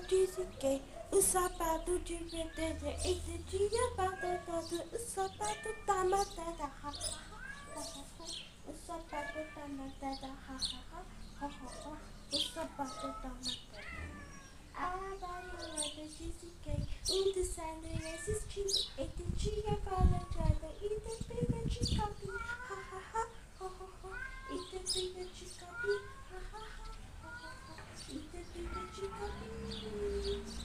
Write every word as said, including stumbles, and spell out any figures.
cheesecake. Usapato chipetete, eat the chia patata, usapato tamatata, ha ha ha ha ha. Usapato tamatata, ha ha ha ha ha ha. Usapato tamatata. I like the cheesecake. Und the Sunday is cheese. Eat the chia patata, eat the bigger chica pea, ha ha ha ha ha ha. Eat the bigger chica pea, ha ha ha ha ha ha. Eat the bigger chica pea.